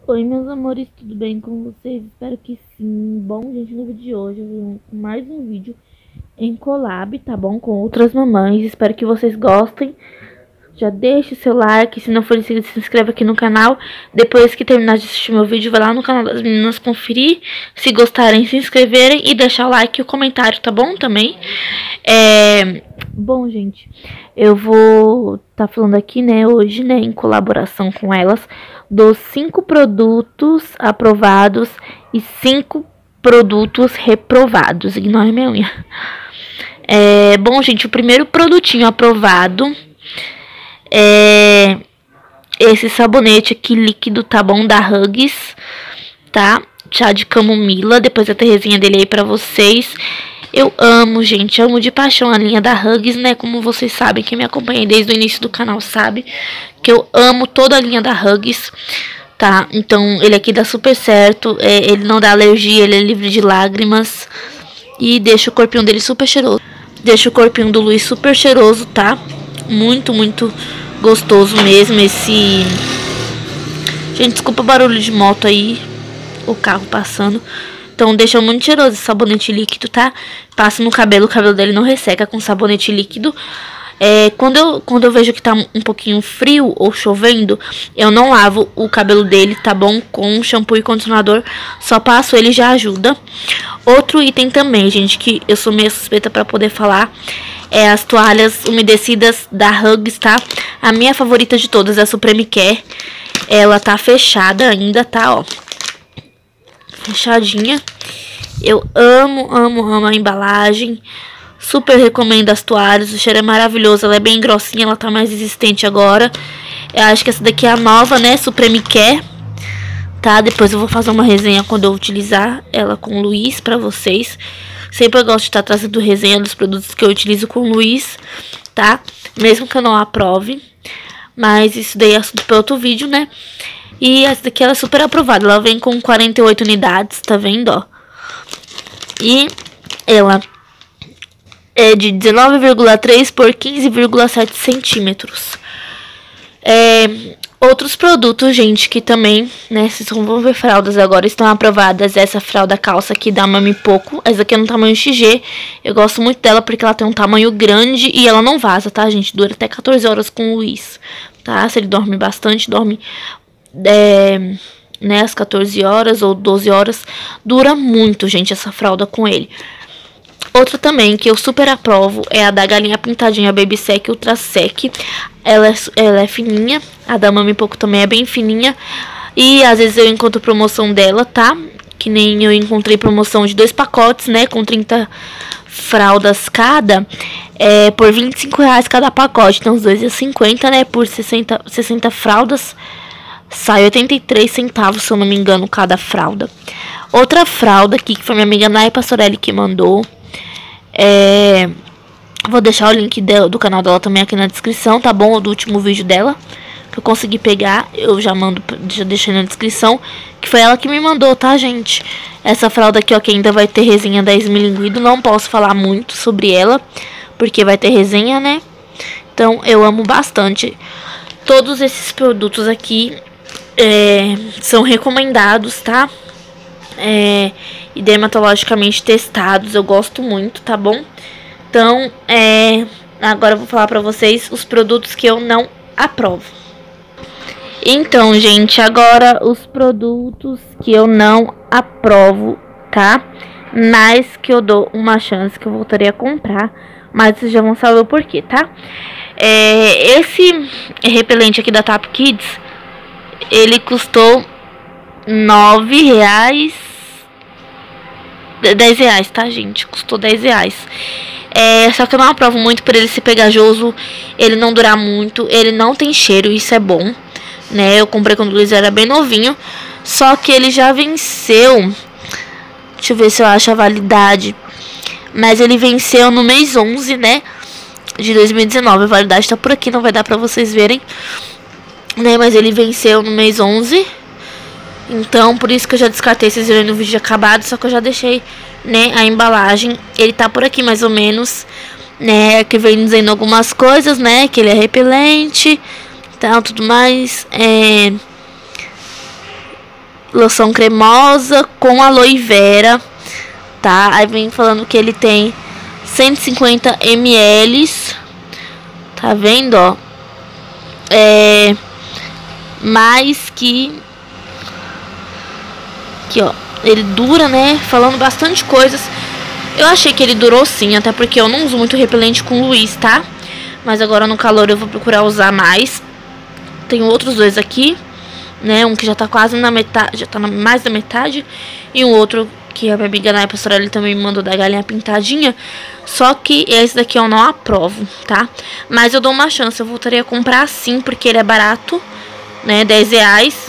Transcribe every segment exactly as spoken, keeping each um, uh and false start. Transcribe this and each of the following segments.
Oi, meus amores, tudo bem com vocês? Espero que sim. Bom, gente, no vídeo de hoje eu vim com mais um vídeo em collab, tá bom? Com outras mamães. Espero que vocês gostem. Já deixe o seu like, se não for inscrito, se inscreve aqui no canal. Depois que terminar de assistir meu vídeo, vai lá no canal das meninas conferir. Se gostarem, se inscreverem e deixar o like e o comentário, tá bom? Também. É... Bom, gente, eu vou tá falando aqui, né, hoje, né, em colaboração com elas, dos cinco produtos aprovados e cinco produtos reprovados. Ignore minha unha. É, bom, gente, o primeiro produtinho aprovado é esse sabonete aqui líquido, tá bom? Da Huggies, tá? Chá de camomila. Depois eu tenho a resenha dele aí pra vocês. Eu amo, gente, amo de paixão a linha da Huggies, né? Como vocês sabem, quem me acompanha desde o início do canal sabe que eu amo toda a linha da Huggies, tá? Então, ele aqui dá super certo, é, ele não dá alergia, ele é livre de lágrimas e deixa o corpinho dele super cheiroso. Deixa o corpinho do Luiz super cheiroso, tá? Muito, muito gostoso mesmo esse... Gente, desculpa o barulho de moto aí, o carro passando. Então deixa muito cheiroso esse sabonete líquido, tá? Passa no cabelo, o cabelo dele não resseca com sabonete líquido. É, quando, eu, quando eu vejo que tá um pouquinho frio ou chovendo, eu não lavo o cabelo dele, tá bom? Com shampoo e condicionador, só passo ele e já ajuda. Outro item também, gente, que eu sou meio suspeita pra poder falar, é as toalhas umedecidas da Huggies, tá? A minha favorita de todas é a Supreme Care. Ela tá fechada ainda, tá, ó. Fechadinha. Eu amo, amo, amo a embalagem. Super recomendo as toalhas. O cheiro é maravilhoso. Ela é bem grossinha, ela tá mais resistente agora. Eu acho que essa daqui é a nova, né? Supreme Care. Tá? Depois eu vou fazer uma resenha quando eu utilizar ela com o Luiz pra vocês. Sempre eu gosto de estar trazendo resenha dos produtos que eu utilizo com o Luiz, tá? Mesmo que eu não aprove. Mas isso daí é assunto para outro vídeo, né? E essa daqui ela é super aprovada. Ela vem com quarenta e oito unidades, tá vendo, ó? E ela é de dezenove vírgula três por quinze vírgula sete centímetros. É, outros produtos, gente, que também, né, vocês vão ver fraldas agora, estão aprovadas. Essa fralda calça aqui da Mami Poco. Essa aqui é no tamanho X G. Eu gosto muito dela porque ela tem um tamanho grande e ela não vaza, tá, gente? Dura até quatorze horas com o Luiz, tá? Se ele dorme bastante, dorme... É, né, às quatorze horas ou doze horas, dura muito, gente, essa fralda com ele. Outra também que eu super aprovo é a da Galinha Pintadinha Baby Sec Ultra Sec. Ela é, ela é fininha, a da Mami Poco também é bem fininha. E às vezes eu encontro promoção dela, tá? Que nem eu encontrei promoção de dois pacotes, né, com trinta fraldas cada, é, por vinte e cinco reais cada pacote. Então os dois é cinquenta, né, por sessenta, sessenta fraldas. Sai oitenta e três centavos, se eu não me engano, cada fralda. Outra fralda aqui, que foi minha amiga Nay Pastorelli que mandou. É... Vou deixar o link dela, do canal dela também aqui na descrição, tá bom? Do último vídeo dela, que eu consegui pegar. Eu já mando, já deixei na descrição. Que foi ela que me mandou, tá, gente? Essa fralda aqui, ó, que ainda vai ter resenha da Esmilinguido. Não posso falar muito sobre ela, porque vai ter resenha, né? Então, eu amo bastante. Todos esses produtos aqui... É, são recomendados, tá? É, e dermatologicamente testados. Eu gosto muito, tá bom? Então, é, agora eu vou falar pra vocês os produtos que eu não aprovo. Então, gente, agora os produtos que eu não aprovo, tá? Mas que eu dou uma chance, que eu voltarei a comprar. Mas vocês já vão saber o porquê, tá? É, esse repelente aqui da Tap Kids... Ele custou nove reais. Dez reais, tá, gente? Custou dez reais. É, só que eu não aprovo muito por ele ser pegajoso. Ele não durar muito. Ele não tem cheiro, isso é bom, né? Eu comprei quando o Luiz era bem novinho. Só que ele já venceu. Deixa eu ver se eu acho a validade. Mas ele venceu no mês onze, né? De dois mil e dezenove. A validade tá por aqui, não vai dar pra vocês verem, né, mas ele venceu no mês onze. Então, por isso que eu já descartei. Vocês viram no vídeo acabado. Só que eu já deixei, né, a embalagem. Ele tá por aqui mais ou menos, né, que vem dizendo algumas coisas, né, que ele é repelente, tal, tudo mais. É... loção cremosa com aloe vera, tá? Aí vem falando que ele tem cento e cinquenta mililitros, tá vendo, ó? É... mais que... aqui, ó. Ele dura, né? Falando bastante coisas. Eu achei que ele durou sim, até porque eu não uso muito repelente com o Luiz, tá? Mas agora no calor eu vou procurar usar mais. Tem outros dois aqui, né? Um que já tá quase na metade, já tá na mais da metade. E um outro que a minha amiga Naya Pastorelli também me mandou da galinha pintadinha. Só que esse daqui eu não aprovo, tá? Mas eu dou uma chance, eu voltaria a comprar sim, porque ele é barato, né? dez reais.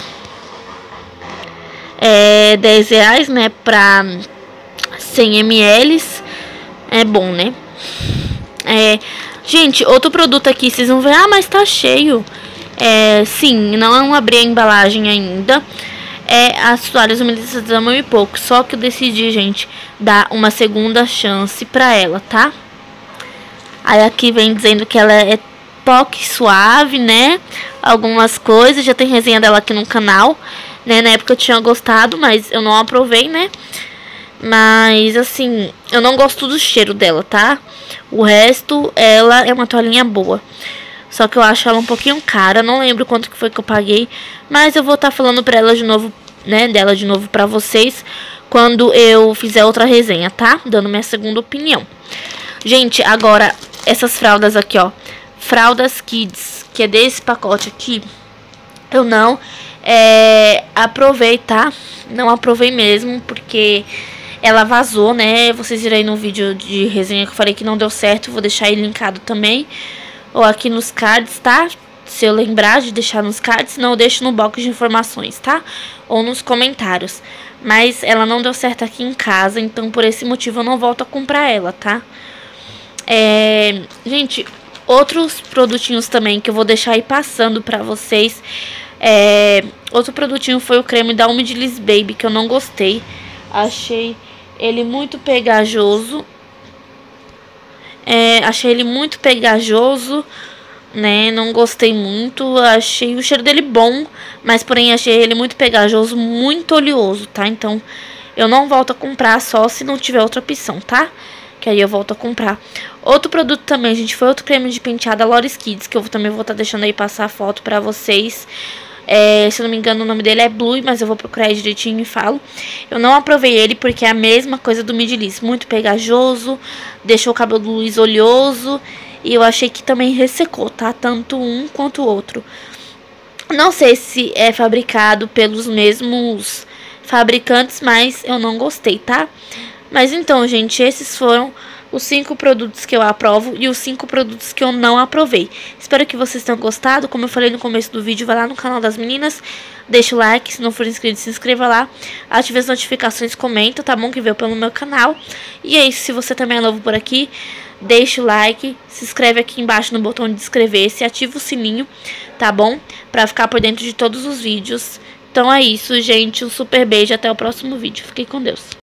É dez reais, né? Pra cem mililitros. É bom, né? É... Gente, outro produto aqui, vocês vão ver, ah, mas tá cheio. É, sim, não abri a embalagem ainda. É as toalhas umedecidas da Mão e Pouco. Só que eu decidi, gente, dar uma segunda chance pra ela, tá? Aí aqui vem dizendo que ela é toque suave, né? Algumas coisas, já tem resenha dela aqui no canal, né? Na época eu tinha gostado, mas eu não aprovei, né? Mas, assim, eu não gosto do cheiro dela, tá? O resto, ela é uma toalhinha boa. Só que eu acho ela um pouquinho cara. Não lembro quanto que foi que eu paguei. Mas eu vou estar tá falando pra ela de novo, né? Dela de novo pra vocês quando eu fizer outra resenha, tá? Dando minha segunda opinião. Gente, agora, essas fraldas aqui, ó. Fraldas Kids, que é desse pacote aqui. Eu não é, aprovei, tá? Não aprovei mesmo, porque... ela vazou, né? Vocês viram aí no vídeo de resenha que eu falei que não deu certo. Vou deixar aí linkado também. Ou aqui nos cards, tá? Se eu lembrar de deixar nos cards, senão eu deixo no box de informações, tá? Ou nos comentários. Mas ela não deu certo aqui em casa, então por esse motivo eu não volto a comprar ela, tá? É... Gente, outros produtinhos também que eu vou deixar aí passando pra vocês. É... Outro produtinho foi o creme da Umidiliss Baby, que eu não gostei. Achei ele muito pegajoso. É, achei ele muito pegajoso, né? Não gostei muito. Achei o cheiro dele bom, mas porém achei ele muito pegajoso, muito oleoso, tá? Então eu não volto a comprar só se não tiver outra opção, tá? Que aí eu volto a comprar. Outro produto também, gente, foi outro creme de penteada Lores Kids, que eu também vou estar tá deixando aí passar a foto pra vocês. É, se eu não me engano o nome dele é Blue, mas eu vou procurar aí direitinho e falo. Eu não aprovei ele porque é a mesma coisa do Umidiliss, muito pegajoso, deixou o cabelo do Luiz oleoso. E eu achei que também ressecou, tá? Tanto um quanto o outro. Não sei se é fabricado pelos mesmos fabricantes, mas eu não gostei, tá? Mas então, gente, esses foram os cinco produtos que eu aprovo e os cinco produtos que eu não aprovei. Espero que vocês tenham gostado. Como eu falei no começo do vídeo, vai lá no canal das meninas, deixa o like, se não for inscrito, se inscreva lá, ative as notificações, comenta, tá bom? Que veio pelo meu canal. E é isso, se você também é novo por aqui, deixa o like, se inscreve aqui embaixo no botão de inscrever-se, ativa o sininho, tá bom? Pra ficar por dentro de todos os vídeos. Então é isso, gente, um super beijo, até o próximo vídeo. Fiquem com Deus.